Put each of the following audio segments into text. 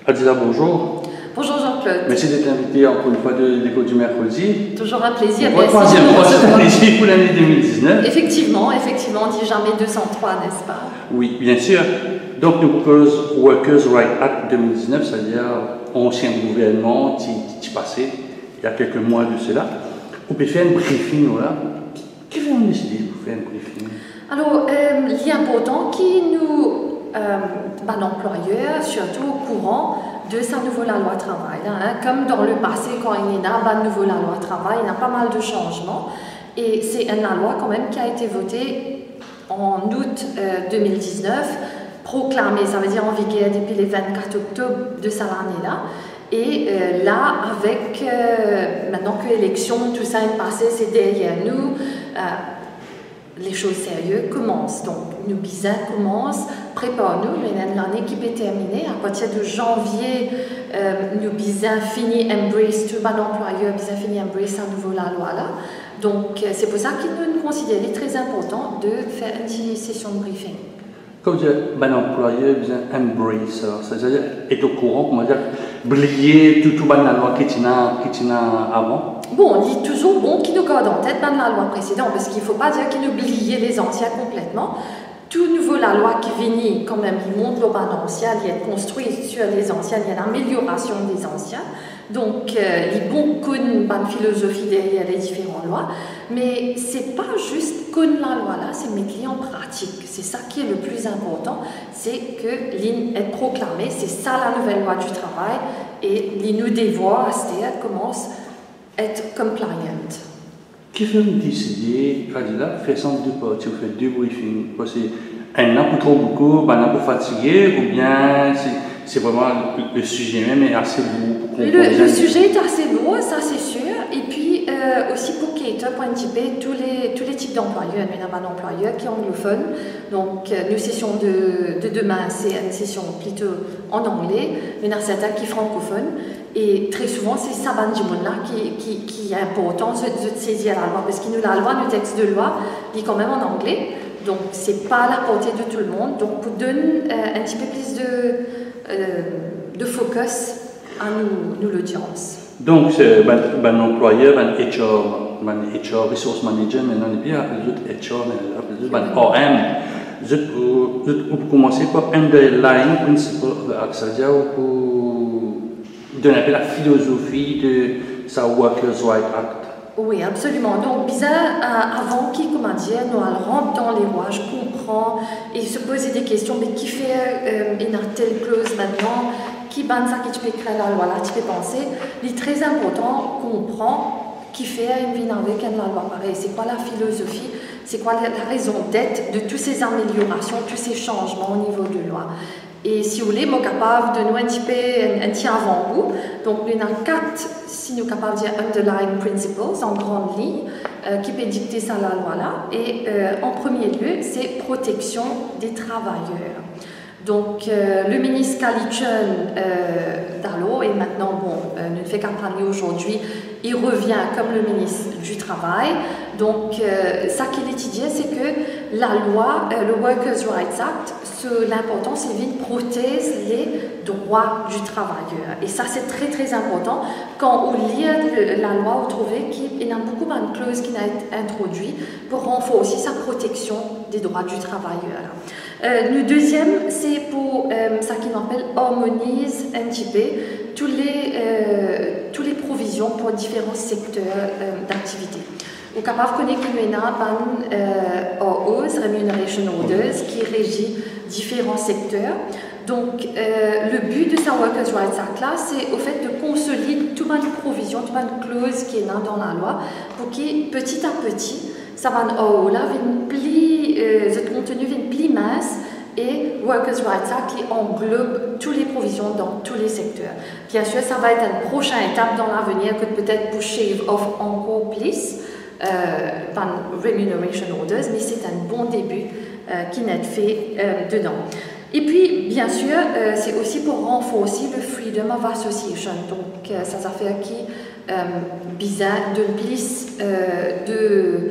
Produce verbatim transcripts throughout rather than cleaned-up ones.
Adila, bonjour. Bonjour Jean-Claude. Merci d'être invité encore une fois de l'école du mercredi. Toujours un plaisir. Pour la troisième fois cette année pour l'année deux mille dix-neuf. Effectivement, effectivement, on dit jamais deux cent trois, n'est-ce pas? Oui, bien sûr. Donc, nous proposons Workers' Rights Act deux mille dix-neuf, c'est-à-dire ancien gouvernement qui est passé il y a quelques mois de cela. On peut faire un briefing, voilà. Qui va nous décider pour faire un briefing? Alors, euh, il est important qui nous, euh, ben, l'employeur, surtout au courant de sa nouvelle loi travail. Hein. Comme dans le passé, quand il y a une nouvelle loi travail, il y a pas mal de changements. Et c'est une loi quand même qui a été votée en août euh, deux mille dix-neuf, proclamée, ça veut dire en vigueur depuis le vingt-quatre octobre de cette année-là. Et euh, là, avec, euh, maintenant que l'élection, tout ça est passé, c'est derrière nous, euh, les choses sérieuses commencent. Donc, nous, Bizin commence, prépare-nous, l'année qui est terminée. À partir de janvier, euh, nous, Bizin finit Embrace, tout bon employeur, Bizin finit Embrace à nouveau la loi là. Donc, c'est pour ça qu'il nous considère très important de faire une session de briefing. Comme dire, bon employeur, Bizin Embrace, c'est-à-dire être au courant, comment dire, oublier tout, tout bon la loi qui était avant. Bon, il est toujours bon qu'il nous garde en tête dans la loi précédente, parce qu'il ne faut pas dire qu'il oublie les anciens complètement. Tout nouveau, la loi qui vient, quand même, il montre le ban ancien, il est construit sur les anciens, il y a l'amélioration des anciens. Donc, euh, il est bon qu'on ait une bonne philosophie derrière les différentes lois, mais ce n'est pas juste qu'on la loi là, c'est mettre en pratique. C'est ça qui est le plus important, c'est que l'I N est proclamée, c'est ça la nouvelle loi du travail, et l'I N nous devoir, c'est-à-dire commence être compliant. Qui fait nous décider, Adila, faire ça en deux parties, on fait deux briefings? Parce que un an pour trop beaucoup, un an pour fatiguer, ou bien c'est vraiment le, le sujet même est assez lourd pour comprendre? Le, le sujet est assez lourd, ça c'est sûr. Et puis euh, aussi pour cater, pour anticiper tous les, tous les types d'employeurs. Il y a un employeur qui est anglophone. Donc euh, nos sessions de, de demain, c'est une session plutôt en anglais. Il y en a certains qui sont francophones. Et très souvent, c'est ça là qui, qui, qui est important de, de saisir la loi. Parce que nous, la loi, le texte de loi, il est quand même en anglais. Donc, ce n'est pas à la portée de tout le monde. Donc, pour donner euh, un petit peu plus de, euh, de focus à nous, nous l'audience. Donc, c'est un employeur, un H R, un H R Resource Manager, maintenant, on est bien appelé H R, un O M. Vous commencez par underlying principle of the act, c'est-à-dire pour donner un peu la philosophie de sa Workers' Rights Act. Oui, absolument. Donc, bizarre, euh, avant qu'il, comment dire, nous rentre dans les lois, je comprends, et se poser des questions, mais qui fait euh, une telle clause maintenant, qui banne ça, qui tu peux créer la loi là, tu peux penser. Il est très important qu'on comprend qui fait une vie avec une loi pareille. C'est quoi la philosophie, c'est quoi la, la raison d'être de toutes ces améliorations, tous ces changements au niveau de loi. Et si vous voulez, moi capable de nous un petit peu un, un petit avant-goût. Donc, il y en a quatre, si nous sommes capables de dire underlying principles en grande ligne, euh, qui peut dicter ça la loi là. Et euh, en premier lieu, c'est protection des travailleurs. Donc, euh, le ministre Kalichun euh, d'Allo, et maintenant, bon, euh, ne fait qu'à parler aujourd'hui, il revient comme le ministre du Travail. Donc, euh, ça qu'il étudie, c'est que la loi, euh, le Workers' Rights Act, l'important, c'est qu'il protège les droits du travailleur. Et ça, c'est très, très important. Quand on lit la loi, vous trouvez qu'il y a beaucoup de clauses qui ont été introduites pour renforcer sa protection des droits du travailleur. Euh, le deuxième, c'est pour euh, ça qu'on appelle harmonise un petit peu tous les, euh, tous les provisions pour différents secteurs euh, d'activité. Vous êtes capable de connaître qu'il y a un euh, R Os, Remuneration Orders, qui régit différents secteurs. Donc, euh, le but de sa Workers' Rights Act là, c'est au fait de consolider toute une provision, toute une clause qui est là dans la loi, pour que petit à petit, ça va R O là, vienne pli, euh, ce contenu vienne plus mince, et Workers' Rights Act qui englobe toutes les provisions dans tous les secteurs. Bien sûr, ça va être une prochaine étape dans l'avenir que peut-être pour shave off encore plus euh, par Remuneration Orders, mais c'est un bon début euh, qui n'est fait euh, dedans. Et puis, bien sûr, euh, c'est aussi pour renforcer le Freedom of Association. Donc, euh, ça, ça fait qui euh, bizarre de plus euh, de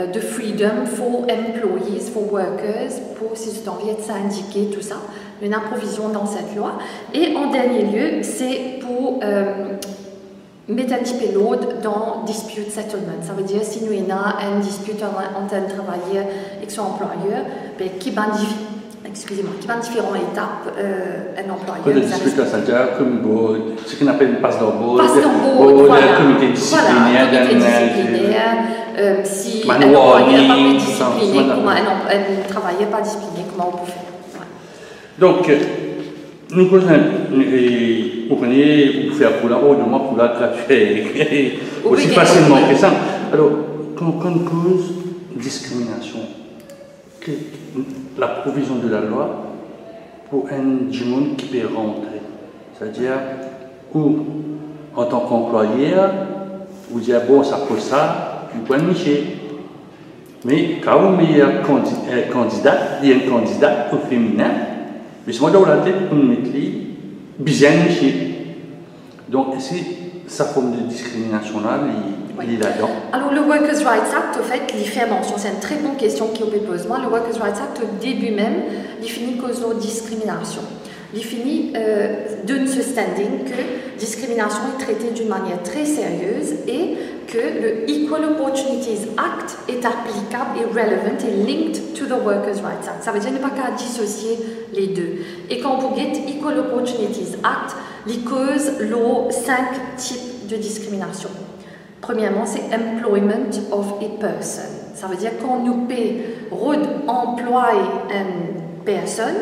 euh, de freedom for employees, for workers, pour si vous avez envie de syndiquer, tout ça, une provision dans cette loi. Et en dernier lieu, c'est pour euh, mettre un petit peu l'autre dans dispute settlement. Ça veut dire si nous avons une dispute entre un travailleur et son employeur, ben, qui va excusez-moi, qui va différentes étapes euh, un employeur. Quand on discute à Santiago, comme ce qu'on appelle une passe d'embauche, passe d'embauche, voilà, le comité disciplinaire, voilà, comité disciplinaire, euh, si un employeur n'est pas discipliné, comment un, un travailleur pas discipliné, comment on peut faire. Voilà. Donc, nous vous prenez, vous faites pour la route, moi pour la trafic, aussi facilement que ça. Alors, quand on cause discrimination, que la provision de la loi pour un monde qui peut rentrer, c'est-à-dire où en tant qu'employeur, vous dites bon ça pour ça, vous pouvez nicher. Mais quand vous mettez un candidat, il y a un candidat au féminin, mais c'est moi dans la tête pour mettre bien niché. Donc c'est sa forme de discrimination là, il, il est là-dedans. Alors le Workers' Rights Act, au fait, il fait mention, c'est une très bonne question qui me pose moi. Le Workers' Rights Act, au début même, il finit cause de discrimination. Il finit euh, de ce standing que discrimination est traitée d'une manière très sérieuse et que le Equal Opportunities Act est applicable et relevant et linked to the Workers' Rights Act. Ça veut dire ne pas qu'à dissocier les deux. Et quand vous dites Equal Opportunities Act, il cause les cinq types de discrimination. Premièrement, c'est employment of a person. Ça veut dire quand nous payons employer une personne,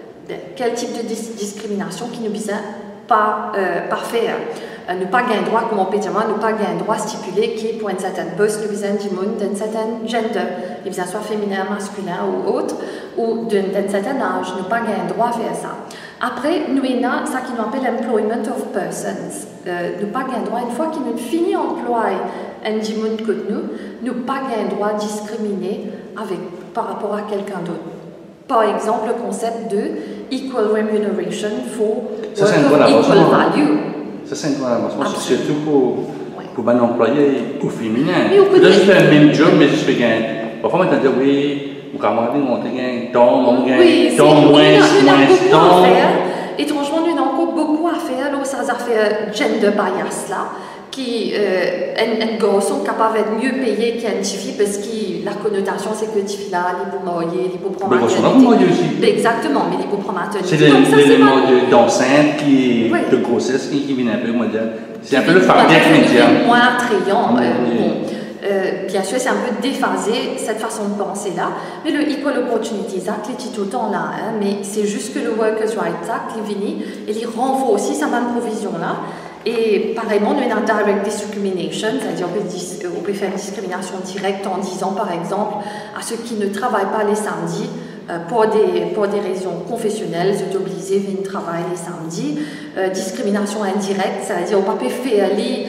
quel type de dis discrimination qui nous vise pas, euh, pas faire. Euh, nous pas gagner droit, comme on peut dire, nous pas gagner droit stipulé qui pour une certaine poste, nous vise du monde d'un certain gender, il vise soit féminin, masculin ou autre, ou d'un certain âge, nous pas gagner droit à faire ça. Après, nous avons ça qui nous appelle employment of persons. Euh, nous pas gagner droit, une fois qu'il nous finit employer un du monde que nous, nous pas gagner droit à discriminer avec, par rapport à quelqu'un d'autre. Par exemple, le concept de equal remuneration for ça, work of equal value. Ça, c'est une bonne avancement, surtout pour, ouais. pour un employé au féminin. Là, je fais le même job, mais je fais gagner. Parfois, on va dire, oui, vous camarades, on gagne tant, on gagne tant, moins, moins, tant. Étrangement, nous avons encore beaucoup à faire, là, ça a fait gender bias, là. Qui euh, un, un garçon capable d'être mieux payé qu'une fille parce que la connotation c'est que les filles là, les beaux mariés, les beaux prendre maternité. aussi. Exactement, mais les beaux prendre maternité. C'est l'élément d'enceinte qui oui. de grossesse qui, qui vient un peu moderne. C'est un peu le facteur média. Moins attrayant. Euh, bon. euh, bien sûr, c'est un peu déphasé cette façon de penser là. Mais le Equal Opportunities Act, il est tout le temps là, hein, mais c'est juste que le Workers' Rights Act, il vient et il renvoie aussi sa même provision là. Et pareillement, nous avons direct discrimination, c'est-à-dire on peut, on peut faire une discrimination directe en disant par exemple à ceux qui ne travaillent pas les samedis euh, pour, des, pour des raisons confessionnelles, ils sont obligés de venir travailler les samedis. Euh, discrimination indirecte, c'est-à-dire on ne peut pas faire les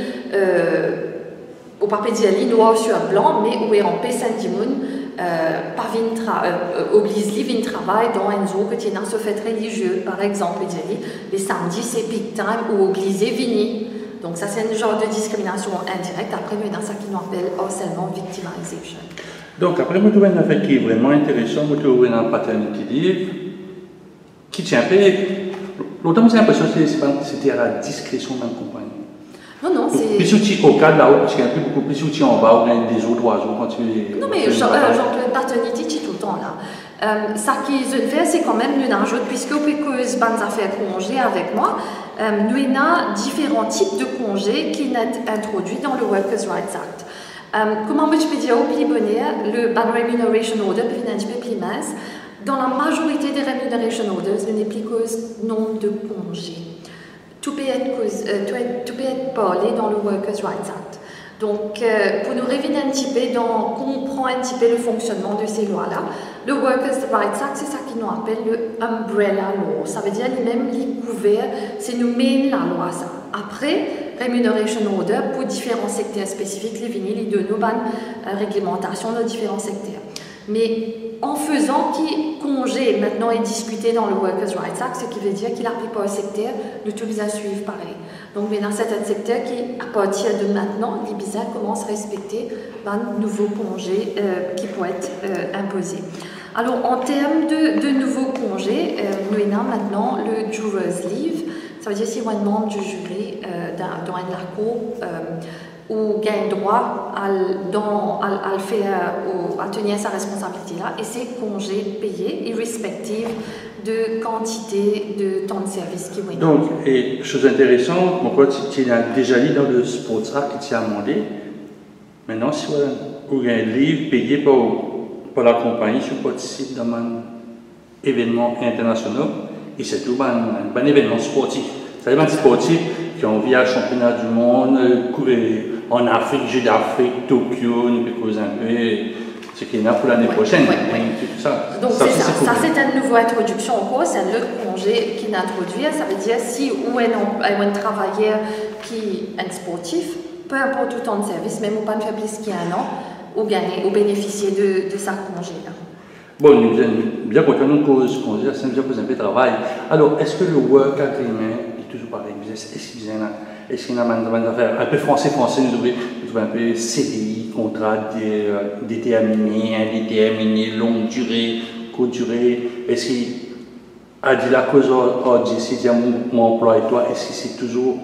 on peut pas dire les noir sur blanc, mais on est en paix samedi Euh, pas euh, oblige les vin travail dans un zoo que tu as ce fait religieux par exemple les samedis c'est peak time ou obligé vini donc ça c'est un genre de discrimination indirecte. Après nous dans ça qui nous appelle harcèlement victimisation. Donc après nous trouvons un affaire qui est vraiment intéressant, nous trouvons un paternity leave qui tient un peu l'autant j'ai l'impression que c'était à la discrétion d'un compagnon. Non, non, c'est. Plus tu au cas là-haut, parce qu'il y a plus beaucoup plus tu en bas, ou bien des autres oiseaux quand tu es. Non, mais genre, euh, genre le paternité, tu tout le temps là. Euh, ça qui se fait, c'est quand même une ajoute, puisque au cause bonnes affaires congés avec moi, euh, nous avons différents types de congés qui sont introduits dans le Workers' Rights Act. Euh, comment je peux dire au plus bonheur, le Ban Remuneration Order peut venir un petit peu plus mince. Dans la majorité des Remuneration Orders, nous n'avons plus cause nombre de congés. Tout peut, être, euh, tout, être, tout peut être parlé dans le Workers' Rights Act. Donc, euh, pour nous revenir un petit peu, dans, comprendre un petit peu le fonctionnement de ces lois-là, le Workers' Rights Act, c'est ça qui nous appelle le Umbrella Law. Ça veut dire lui-même, les couverts, c'est nous mettre la loi, ça. Après, Remuneration Order, pour différents secteurs spécifiques, les vinyles, les deux nous bonnes euh, réglementations dans différents secteurs. Mais en faisant qui congé maintenant est discuté dans le Workers' Rights Act, ce qui veut dire qu'il a pris pas au secteur, nous tous les à suivre pareil. Donc, il y a certains secteurs qui, à partir de maintenant, les bizarres commencent à respecter un nouveau congé euh, qui peut être euh, imposé. Alors, en termes de, de nouveaux congés, euh, nous avons maintenant le Jurors Leave. Ça veut dire si un membre du jury euh, dans, dans un cour euh, ou gagne droit à, dans, à, à, faire, ou à tenir sa responsabilité-là, et c'est congés payés, irrespectifs de quantité de temps de service qui vont. Donc, et chose intéressante, mon pote, tu as déjà lu dans le Sport Act qui t'a demandé, maintenant, si vous avez un livre payé par, par la compagnie, si vous participez dans un événement international, et c'est tout un, un événement sportif. C'est un sportif qui ont envie à championnat du monde, courir en Afrique, Jeux d'Afrique, Tokyo, nous pouvons un peu ce qui est là pour l'année prochaine. Oui, oui, oui. Ça, donc c'est ça, ça, ça c'est une nouvelle introduction en cours, c'est un autre congé qui introduit, ça veut dire si ou un, un travailleur qui est sportif, peu importe le temps de service, même ou pas faire plus qu'un an, ou gagner, ou bénéficier de, de sa congé là. Bon, nous sommes bien contents de cause congé, c'est bien posé un peu de travail. Alors, est-ce que le work agreement est toujours pareil? Est-ce qu'il y a Est-ce qu'il y a une affaire un peu français-français, nous devons un peu C D I, contrat déterminé, indéterminé, longue durée, courte durée? Est-ce qu'il a dit la cause de si mon emploi et toi, est-ce que c'est toujours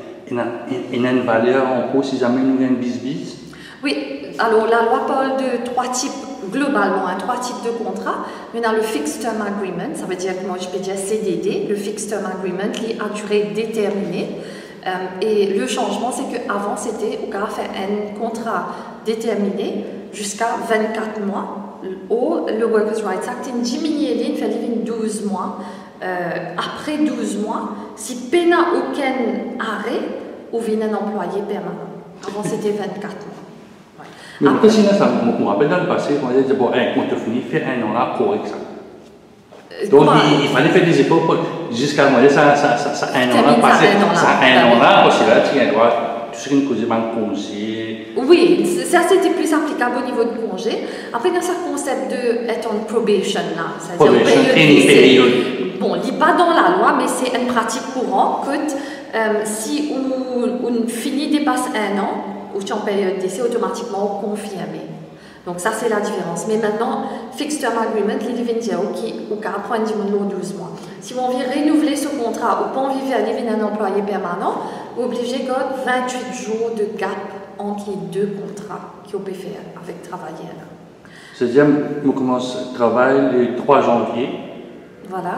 une valeur en cours si jamais nous avons un bis-bis? Oui, alors la loi parle de trois types, globalement, hein, trois types de contrats. On a le Fixed Term Agreement, ça veut dire que moi je peux dire C D D, le Fixed Term Agreement qui est à durée déterminée. Euh, et le changement, c'est qu'avant, c'était au cas fait un contrat déterminé jusqu'à vingt-quatre mois. Au, le Workers' Rights Act, il diminue, il fait douze mois. Euh, après douze mois, si il n'y a aucun arrêt, on vient un employé permanent. Avant, c'était vingt-quatre mois. Ouais. Mais après, sinon, ça me rappelle dans le passé, on disait, bon, hey, quand tu finis, fais un an là, correct ça. Donc, il, il fallait faire des efforts jusqu'à moi, ça, ça, ça, ça, un an là, passé, ça, un an là, parce que là, tu as droit, tout ce qui nous causait mal congé. Oui, ça c'était plus applicable au niveau de congé. Après, il y a ce concept de être en probation là, c'est-à-dire période période. Bon, il n'est pas dans la loi, mais c'est une pratique courante que euh, si on, on finit dépasse un an, ou en période d'essai, automatiquement confirmé. Donc ça c'est la différence. Mais maintenant, Fixed Term Agreement, il vient dire qui au cas prend douze mois. Si vous envie renouveler ce contrat ou pas envie faire un employé permanent, vous obligez de vingt-huit jours de gap entre les deux contrats qu'on peut faire avec travailleur. C'est-à-dire, je commence le travail le trois janvier. Voilà.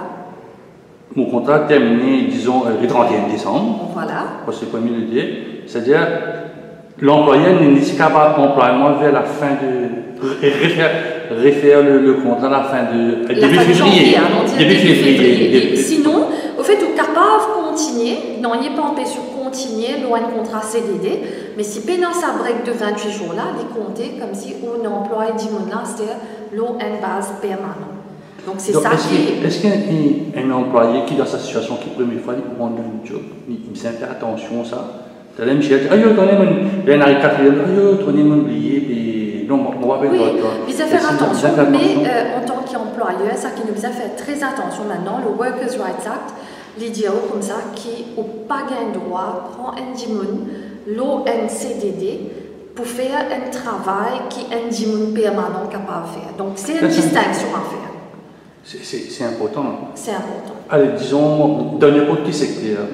Mon contrat est terminé, disons, le trente et un décembre. Voilà. Parce que c'est pas mieux de dire. C'est-à-dire, l'employeur n'est pas employé vers la fin de. Réfère, réfère le, le contrat à la fin de. La début fin février. Janvier, début février. Sinon, au fait, vous capable de continuer, non, il n'est pas empêché de continuer, loin de contrat C D D, mais si pendant sa break de vingt-huit jours là, il comptait comme si on employait dix mois là, c'est-à-dire l'eau en base permanente. Donc c'est ça est-ce qui. Est-ce qu'il y a un employé qui, dans sa situation, qui première fois, il prend un job, il, il fait attention à ça? Tu as l'air Michel, ah yo, t'en es mon. Il y a un quatrième, ah yo, t'en es mon oublié, puis non, on va faire oui, toi. il faut faire attention, mais euh, en tant qu'employeur, ça qui nous a fait très attention maintenant, le Workers' Rights Act, les dire comme ça, qui n'ont pas gagné droit, prend un dimoun, l'O N C D D, pour faire un travail qui est un dimoun permanent capable de faire. Donc c'est une distinction à faire. C'est important. C'est important. Allez, disons, dans n'importe quel secteur,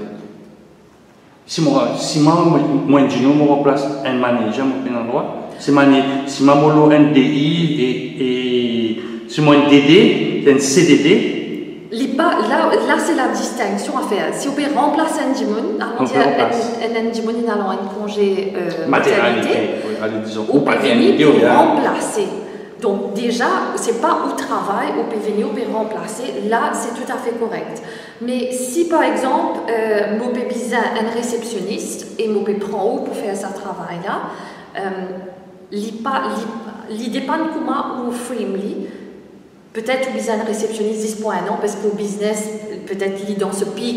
si moi, si moi, moi, je remplace un manager, mon endroit, si moi, si moi, un D I et, et si moi, un D D, un C D D. Là, là c'est la distinction à faire. Si on peut remplacer un dimoun, on dit un dimoun, il a un congé euh, maternité, allez, disons, ou peut venir pour remplacer. Donc déjà, ce n'est pas au travail, au P V N I, au peut remplacer, là c'est tout à fait correct. Mais si par exemple, euh, moi peux besoin un réceptionniste et moi peux prendre où pour faire ce travail-là, euh, l'idée pas de comment ou frame peut-être besoin un réceptionniste dix points non parce qu'au business, peut-être dans ce pic,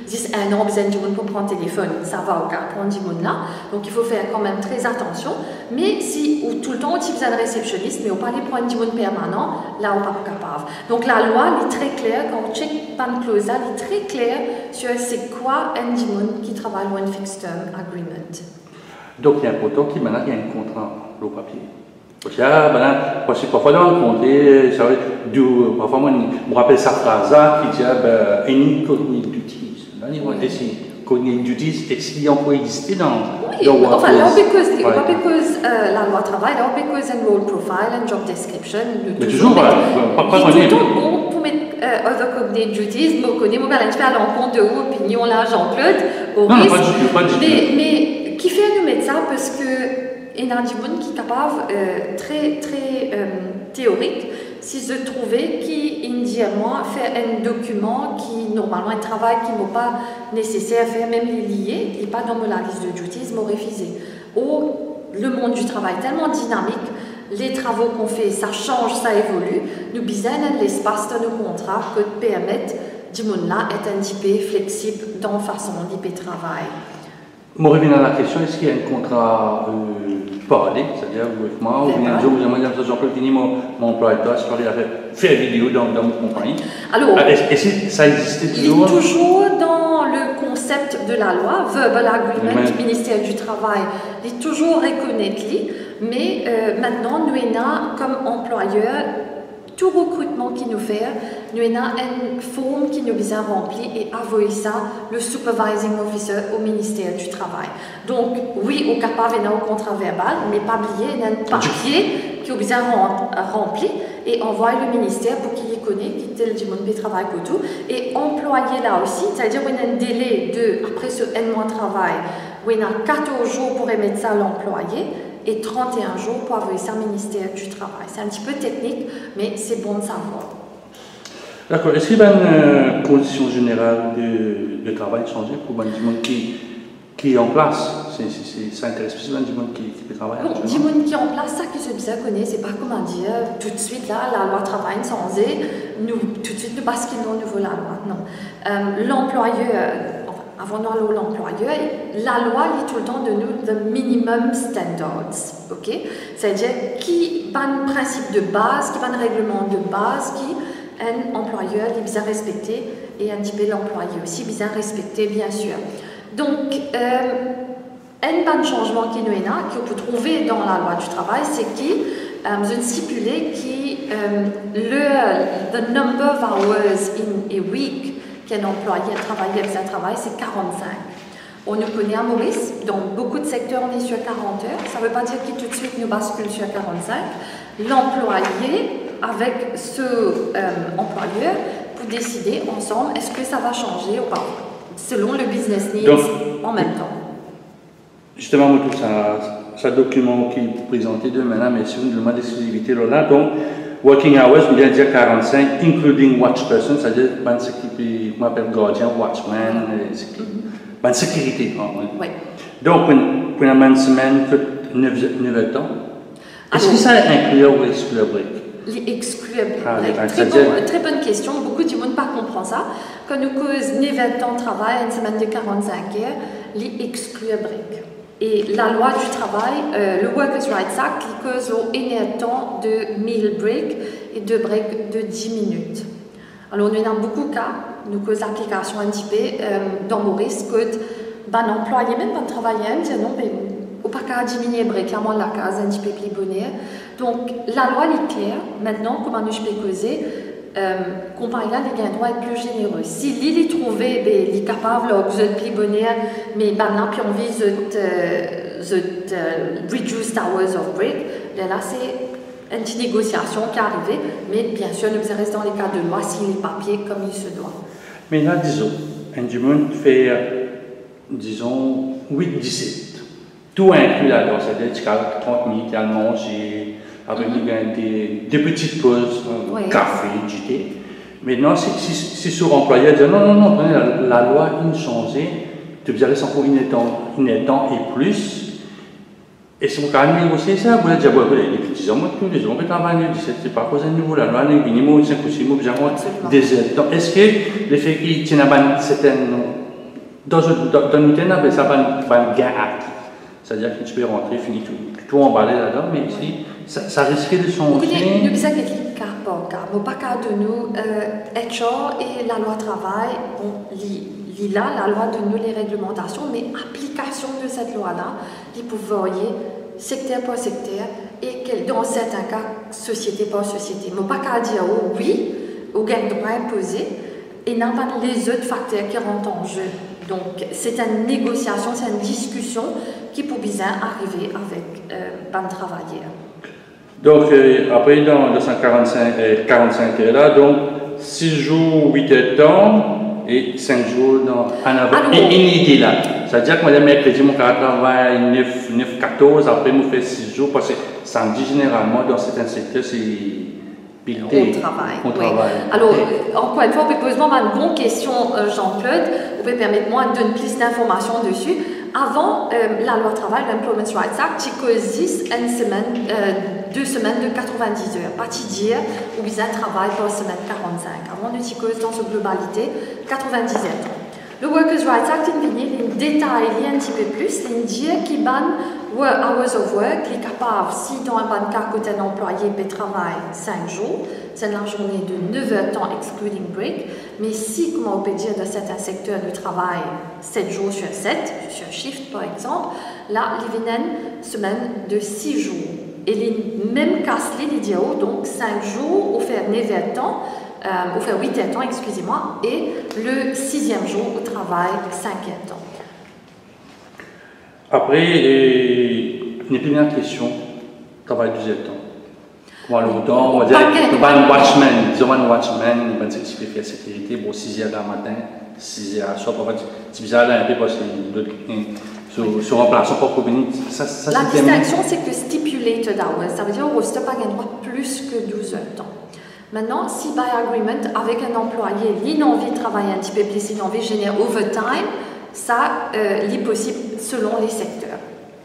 dix, un an, besoin du monde pour prendre le téléphone, ça va au cas, prendre du monde là. Donc il faut faire quand même très attention. Mais si ou tout le temps, tu besoin de réceptionniste, mais on peut aller prendre du monde permanent, là on n'est pas capable. Donc la loi est très claire, quand on check pan clause, elle est très claire sur c'est quoi un du monde qui travaille ou un fixed term agreement. Donc il y a un poteau qui maintenant il y a un contrat au papier. Parce que ah, ben, parce que parfois dans le comté, ça veut dire, parfois moi je me rappelle sa phrase qui dit ben, any cognitive duties. Là il va essayer cognitive duties est-ce qu'il peut exister dans oui, dans enfin là because ouais. Pas because euh, la loi travail, là because un role profile, un job description. Mais toujours voilà, pas pas connaître. Bon pour mettre euh, other cognitive duties, moi connais moi un petit peu à l'encontre de vos opinions là Jean-Claude. Au non, risque, non, pas du tout, pas du tout. Mais, mais qui fait nous mettre ça parce que il y a un monde qui est capable, euh, très, très euh, théorique, si je trouvais qui, indirectement, fait un document qui, normalement, un travail qui n'est pas nécessaire à faire, même les liés, il n'est pas dans la liste de duties, mais refusé. Ou le monde du travail est tellement dynamique, les travaux qu'on fait, ça change, ça évolue, nous avons l'espace dans nos contrats que permettre du monde-là être un petit peu flexible dans la façon dont il travaille. Je reviens à la question, est-ce qu'il y a un contrat euh, parlé, c'est-à-dire avec moi, ou bien un jour vous aimeriez dire Jean-Claude Fini, mon, mon employeur, je parlais avec faire vidéo dans, dans votre compagnie. Alors, est-ce que ça existait toujours? Il est toujours dans le concept de la loi, Verbal Agreement du ministère du Travail, il est toujours reconnaître, mais euh, maintenant, nous avons comme employeur, tout recrutement qui nous fait, nous avons une forme qui nous besoin remplir et envoyer ça le supervising officer au ministère du Travail. Donc, oui, au capable d'un contrat verbal, mais pas oublier, il y a un papier qui est besoin remplir et envoyer le ministère pour qu'il y connaisse, qui tel du monde de travail que tout, et employer là aussi, c'est-à-dire qu'il y a un délai de, après ce un mois de travail, où il y a quatorze jours pour émettre ça à l'employé, et trente et un jours pour avoir ça au ministère du Travail. C'est un petit peu technique, mais c'est bon de savoir. D'accord. Est-ce qu'il y a une euh, condition générale de, de travail changée pour le monde qui, qui est en place? C'est, c'est, ça intéresse plus le monde qui, qui peut travailler? Bon, le monde qui est en place, ça qui se bien connaît, c'est pas comment dire, tout de suite là, la loi travail sans nous, tout de suite nous basculons au niveau de la loi. Non. Euh, l'employeur, avant de l'employeur, la loi lit tout le temps de nous the minimum standards, ok? C'est-à-dire qui pas un principe de base, qui pas un règlement de base, qui un employeur il bien respecter et un petit peu l'employé aussi bien respecter bien sûr. Donc euh, un bon changement qui nous est là, qu'on peut trouver dans la loi du travail, c'est qui euh, je stipulé qui euh, le the number of hours in a week qu'un employé a travaillé avec un travail, c'est quarante-cinq. On nous connaît à Maurice, dans beaucoup de secteurs, on est sur quarante heures. Ça ne veut pas dire qu'il tout de suite nous bascule sur quarante-cinq. L'employé, avec ce euh, employeur, pour décider ensemble, est-ce que ça va changer ou pas, selon le business needs. Donc, en même temps. Justement, tout ça, ce document qui est présenté de maintenant, mais sur une demande d'exclusivité, là, donc, working hours, il y a dire quarante-cinq, including watch person, c'est-à-dire ce qui m'appelle gardien, watchman, mm-hmm. sécurité. Oui. Donc, pour une semaine, neuf temps, est-ce que ça inclut ou exclut le break? Les exclure break. Ah, très, bon, très bonne question. Beaucoup de monde ne comprend ça. Quand nous causons neuf temps de travail, une semaine de quarante-cinq heures, les exclure break. Et la loi du travail, euh, le Workers' Rights Act, il cause un temps de mille breaks et deux breaks de dix minutes. Alors, nous avons beaucoup de cas, nous cause l'application un petit peu euh, dans Maurice, que ben, l'employé, même pas de travailler, dit non, ben, ou pas qu'à diminuer le break, clairement la case un petit peu plus bonheur. Donc, la loi est claire. Maintenant, comment nous je peux causer? Euh, comparé là, les gains doivent être plus généreux. Si l'île est trouvée, ben, il est capable de être plus bonheur, mais maintenant, puis on vise de euh, reduced hours of break, ben là, c'est une petite négociation qui est arrivée, mais bien sûr, nous restons dans les cas de loi si les papiers comme il se doit. Mais là, disons, un du monde fait, disons, huit dix-sept. Tout inclus là-dedans, c'est-à-dire trente minutes à manger, avec mm-hmm. des, des petites pauses, oui. Café, du thé. Maintenant, si, si, si sur employeur dit non, non, non, la, la loi a changé, tu vas rester encore une temps, une temps et plus. Et si vous avez négocié ça, vous allez dire, les petits hommes, tous les hommes, c'est pas cause de nouveau, la loi a minimum cinq ou six mois, des heures. Donc, est-ce que le fait qu'il y ait une certaine Dans le week-end, on appelle ça un gain actif. C'est-à-dire que tu peux rentrer, finir tout, tout emballer là-dedans, mais ici, ça, ça risquait de changer. Nous avons des cas par cas. Nous pas cas de nous, H R et la loi travail, bon, li, là, la loi de nous les réglementations, mais application de cette loi-là, ils peuvent varier secteur par secteur et que, dans certains cas, société par société. Nous pas qu'à dire oh, oui, au gain droit imposé, et non pas les autres facteurs qui rentrent en jeu. Donc, c'est une négociation, c'est une discussion qui peut bien arriver avec euh, ben travailleurs. Donc, euh, après, dans deux cent quarante-cinq, euh, quarante-cinq heures là, donc, six jours, huit heures de temps et cinq jours dans un avant. Et une idée là. C'est-à-dire que moi, le mercredi, mon travail neuf, neuf, quatorze, après, je fais six jours, parce que samedi, généralement, dans certains secteurs, c'est. On travaille. On oui. travaille. Alors, euh, encore une fois, vous pouvez poser une bonne question, euh, Jean-Claude. Vous pouvez permettre moi de donner plus d'informations dessus. Avant euh, la loi travail, l'Employment Rights Act, il existe une semaine, euh, deux semaines de quatre-vingt-dix heures. Pas dire ou bien travail par semaine quarante-cinq. Avant de s'y cause dans sa globalité, quatre-vingt-dix heures. Le Workers' Rights Act, il détaille un petit peu plus, il dit qu'il banne hours of work, il est capable, si dans un bon cas, côté un employé peut travailler cinq jours, c'est la journée de neuf heures temps excluding break, mais si, comme on peut dire, dans certains secteurs du travail, sept jours sur sept, sur shift par exemple, là, il y a une semaine de six jours. Et les mêmes cas, les dit donc cinq jours, on fait neuf heures temps, Euh, on fait huit heures temps, excusez-moi, et le sixième jour au travail, cinq heures temps. Après, et, une première question, travail douze heures temps. Comment longtemps, on va dire, on va un watchman, disons un watchman, on va dire qu'il peut faire sécurité, bon, six heures le matin, six heures à soir, on va dire, c'est bizarre là un peu parce que sur remplaçant pour communiquer, ça, ça la distinction, c'est que stipulated hours, ça veut dire qu'on ne pas gagner plus que douze heures temps. Maintenant, si by agreement, avec un employé, il a envie de travailler un petit peu plus, il a envie de générer overtime, ça, euh, est possible selon les secteurs.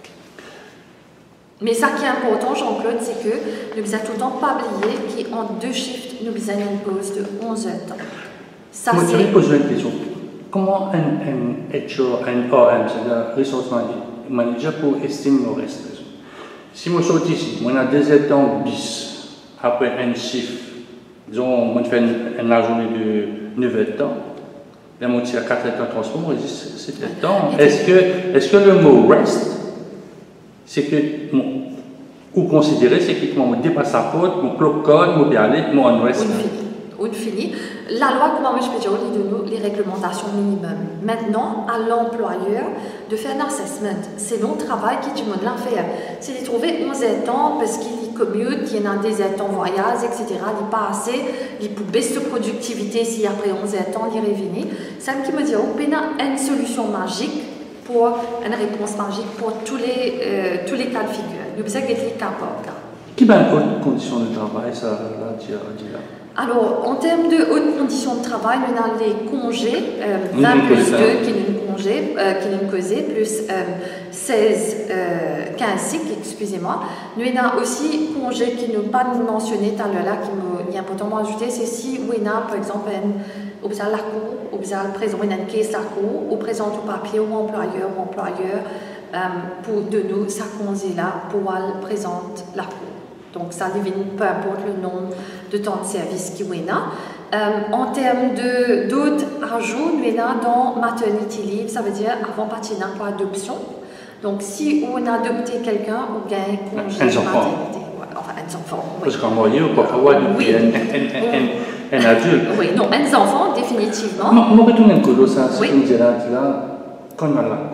Mais ça qui est important, Jean-Claude, c'est que nous ne tout le temps pas oublier qu'en deux shifts, nous avons une pause de onze heures temps. Ça, Moi, je vais poser une question. Comment un, un H R, un O M, c'est-à-dire Resource Manager, pour estimer le reste? Si moi je suis ici, moi j'ai deux heures temps bis, après un shift, disons, moi, je fais une, une journée de neuf heures de temps. Là, moi, je suis à quatre heures de temps transport, moi, je dis sept heures de temps. Est-ce que, est-ce que le mot rest, c'est que, bon, ou considérer, c'est que moi, je dépasse sa faute, mon clock code, mon bien aller, moi, on reste. On finit. La loi, comment je peux dire, on de nous les réglementations minimum. Maintenant, à l'employeur de faire un assessment. C'est le travail qui tu me l'as fait. C'est de trouver onze heures de temps parce qu'il commute, il y en a des heures de temps voyage, et cetera. Il n'est pas assez, il peut baisser de productivité si après onze heures de temps, il revenir. C'est ce qui me dit, on a une solution magique pour une réponse magique pour tous les, euh, tous les cas de figure. Nous avons des cas par cas. Qui va avoir une condition de travail, ça, là, dire là? Alors, en termes de hautes conditions de travail, nous avons les congés, euh, vingt plus deux qui nous congés, euh, qui nous causés, plus euh, seize, euh, quinze cycles, excusez-moi. Nous avons aussi congés qui nous pas mentionné tout à l'heure, qui nous, il y a important à ajouter, c'est si nous avons, par exemple, un observe la cour, observe présent, une caisse la cour, ou présente au papier, ou employeur, ou employeur, euh, pour de nous, ça congé là, pour elle présente la cour. Donc, ça devient peu importe le nombre de temps de service qu'il y a. Euh, en termes d'autres ajouts, nous avons dans maternity leave, ça veut dire avant partir d'un pour adoption. Donc, si on a adopté quelqu'un, on gagne congé de maternité. Ouais, enfin, un enfant. Oui. Parce qu'en moyen, on peut avoir oui. un, un, un, un adulte. Oui, non, un enfant, définitivement. On va retourner un peu ça, ce qu'on dit là, quand on a la cour.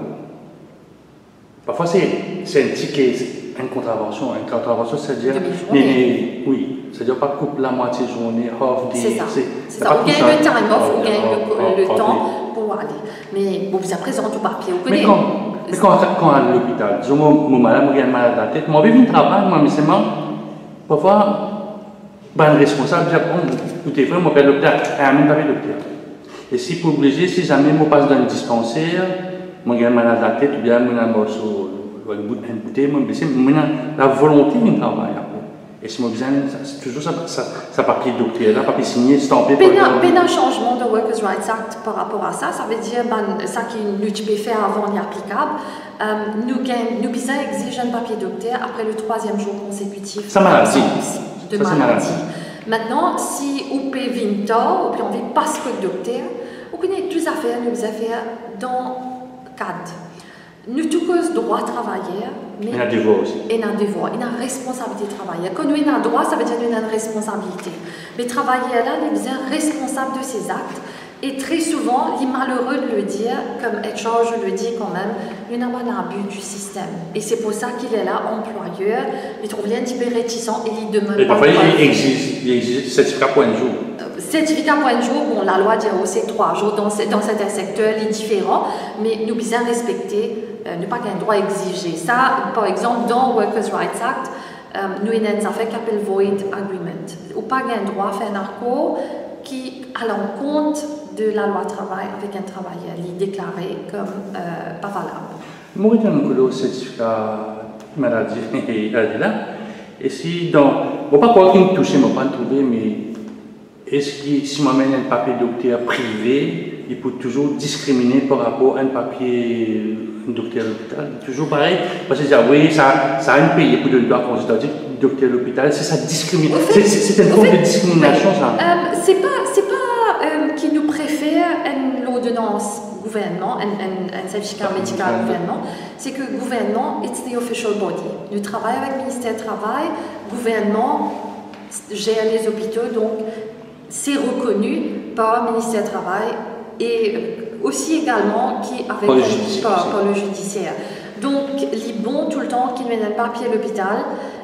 Parfois, c'est un ticket. Une contravention, une contravention, c'est-à-dire, oui, c'est-à-dire pas couper la moitié journée, half day. C'est ça. C'est ça. On gagne le time off, on gagne le, le temps pour aller. Mais bon, vous avez présent au papier, vous connaissez. Mais quand, mais quand, quand à l'hôpital, disons, mon malade, j'ai mal à la tête, moi, je vais travailler, moi, mais c'est moi, parfois, ben, le responsable dit, bon, tout est vrai, moi, je vais à l'hôpital, et même pas à l'hôpital. Et si pour obliger, si jamais je passe dans un dispensaire, moi, j'ai mal à la tête, ou bien, moi, je suis une bouteille, moi, c'est la volonté du travail. Et si moi besoin, c'est toujours ça, ça, ça papier docteur, là, papier signé, stampé. Il y a un changement de Workers' Rights Act par rapport à ça. Ça veut dire que ça qui nous peut faire avant n'est applicable. Euh, nous nous besoin exiger un papier docteur après le troisième jour consécutif. Ça maladie. De ça, maladie. Maintenant, si on peut vingt ans, ou puis on veut parce que le docteur, on connaît toutes les affaires, nous affaires dans le cadre. Nous tous droit de travailler, mais il y a un devoir aussi. Il y a un devoir, il y a une responsabilité de travailler. Quand nous avons un droit, ça veut dire qu'il y a une responsabilité. Mais travailler là, il est responsable de ses actes. Et très souvent, il est malheureux de le dire, comme H R, je le dis quand même, nous n'avons pas l'abus du système. Et c'est pour ça qu'il est là, employeur, il trouve un petit peu réticent et il demande. Et parfois, il exige, il exige certificat point de jour. Certificat point de jour, bon, la loi dit aussi trois jours dans, dans certains secteurs, il est différent, mais nous devons respecter, euh, ne pas qu'un droit exigé. Ça, par exemple, dans Workers' Rights Act, euh, nous avons fait qu'appelle Void Agreement. Ou pas qu'un droit fait un accord qui, à l'encontre de la loi travail avec un travailleur, il est déclaré comme euh, pas valable. Moi, j'ai un certificat maladie et là. Et si dans, bon, pas quoi qu'il me touche, je ne vais pas le trouver, mais est-ce que si moi mène un papier docteur privé, il peut toujours discriminer par rapport à un papier un docteur à l'hôpital? Toujours pareil, parce que oui, ça, ça a un pays pour le droit consultatif, docteur à l'hôpital, c'est ça discrimine. C'est une forme de discrimination, ça. Euh, c'est pas, c'est pas euh, qui nous préfère une ordonnance gouvernement, un, un, un certificat médical gouvernement, c'est que le gouvernement, it's the official body. Nous travaillons avec le ministère du Travail, le gouvernement gère les hôpitaux, donc c'est reconnu par le ministère du Travail et aussi également qui avec par le judiciaire. Par, par le judiciaire. Donc, il est bon tout le temps qu'il mène un papier à l'hôpital.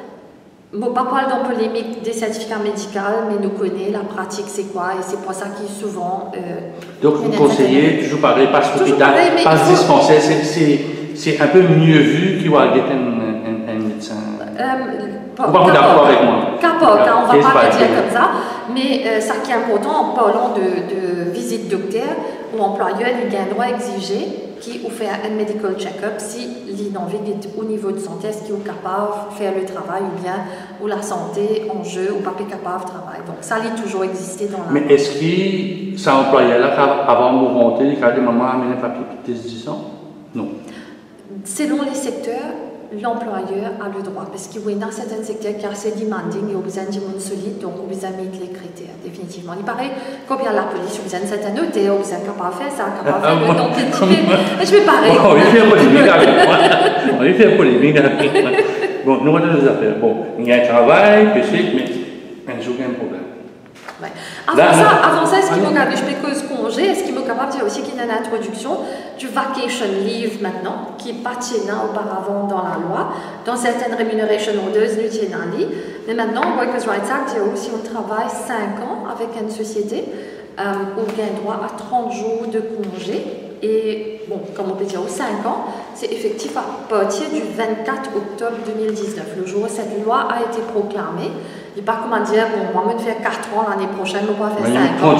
Je ne vais pas parler dans polémique des certificats médicaux, mais nous connaissons la pratique, c'est quoi, et c'est pour ça qu'il est souvent. Euh, Donc, vous conseillez, toujours pareil, passe l'hôpital, passe dispensaire, c'est un peu mieux vu qu'il va être un, un, un médecin. Euh, Vous n'êtes pas d'accord avec moi? Capote, hein, on ne va pas le dire comme ça, mais euh, ça qui est important en parlant de, de visite docteur, où l'employeur il a un droit exigé qui ou fait un medical check-up si l'inenvie est au niveau de santé, est-ce qu'il est capable de faire le travail ou bien ou la santé en jeu ou pas capable de travailler. Donc ça a toujours existé dans la. Mais est-ce que ça employeur là avant de monter, quand des mamans amènent un papier de dix ans? Non. Selon les secteurs, l'employeur a le droit, parce qu'il y a certains secteurs qui sont assez demanding et ont besoin de monde solide, donc on besoin de mettre les critères, définitivement. Il paraît, quand il y a la police, on besoin de certains notés, on besoin capable de faire ça, capable de faire le donc un petit peu. Je vais pareil. On va faire polémique avec moi. On va faire polémique avec moi. Bon, nous avons des affaires. Bon, il y a un travail, peut-être, mais un jour, il y a un problème. Ouais. Avant, là, ça, avant ça, est-ce qu'il m'a capable, je peux cause congé, est-ce qu'il m'a capable de dire aussi qu'il y a une introduction du vacation leave maintenant, qui n'est pas tient auparavant dans la loi, dans certaines remuneration orders, nous tiennent un lit, mais maintenant, Workers' Rights Act, il y a aussi, on travaille cinq ans avec une société, euh, où il y a un droit à trente jours de congé, et bon, comme on peut dire, aux cinq ans, c'est effectif à partir du vingt-quatre octobre deux mille dix-neuf, le jour où cette loi a été proclamée. Il n'y a pas comment dire, bon, moi, je vais faire quatre ans l'année prochaine, on va faire cinq ans.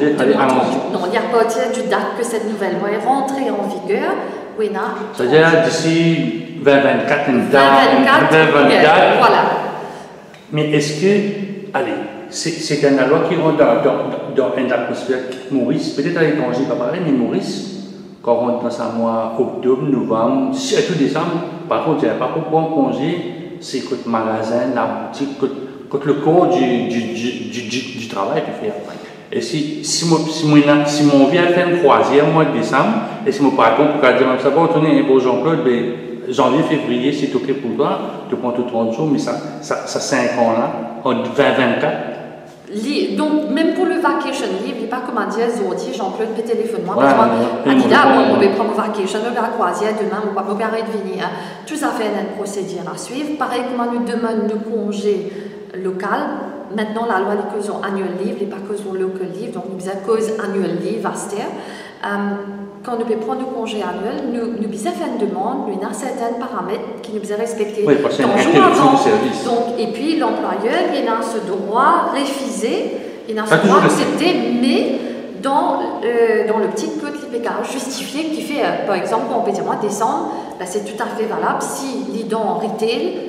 Non, il y a à partir du date que cette nouvelle loi est rentrée en vigueur. Oui, non. C'est-à-dire d'ici vingt vingt-quatre, une date. vingt vingt-quatre, voilà. Mais est-ce que, allez, c'est une loi qui rentre dans, dans, dans une atmosphère Maurice, peut-être à l'étranger, pas pareil, mais Maurice, quand on rentre dans un mois octobre, novembre, tout décembre, par contre, il n'y a pas pour prendre congé, c'est que le magasin, la boutique, que quand le corps du, du, du, du, du, du travail peut faire. Et si, si, moi, si, moi, si mon vient faire une croisière au mois de décembre, et si mon patron pour dire, ça va, tenez, bon Jean-Claude, ben, janvier, février, c'est OK pour toi, tu prends tout trente jours, mais ça, ça, ça cinq ans-là, en vingt vingt-quatre. Donc, même pour le vacation leave, il n'y a pas comment dire, Zordi, Jean-Claude, peut téléphone-moi, ouais, parce que là, on va prendre vacation, on va la croisière demain, on va arrêter de venir. Tout ça fait une procédure à suivre. Pareil, comment nous demandons nos congés local. Maintenant, la loi est cause en annual leave, n'est pas cause en local leave, donc nous avons cause annual leave à terre. Um, quand nous pouvons prendre nos congés annuels, nous, nous avons fait une demande, nous avons certains paramètres qui nous ont respectés. Oui, parce qu'il y a une interruption du service. Donc, et puis l'employeur, il a ce droit refusé, il a ce droit accepté, mais dans, euh, dans le petit code L I P C A justifié qui fait, euh, par exemple, on peut dire moi décembre, là c'est tout à fait valable si il est dans retail, il